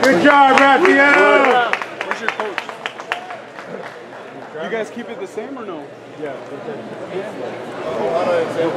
Good job, Raphael. Where's your coach? You guys keep it the same or no? Yeah.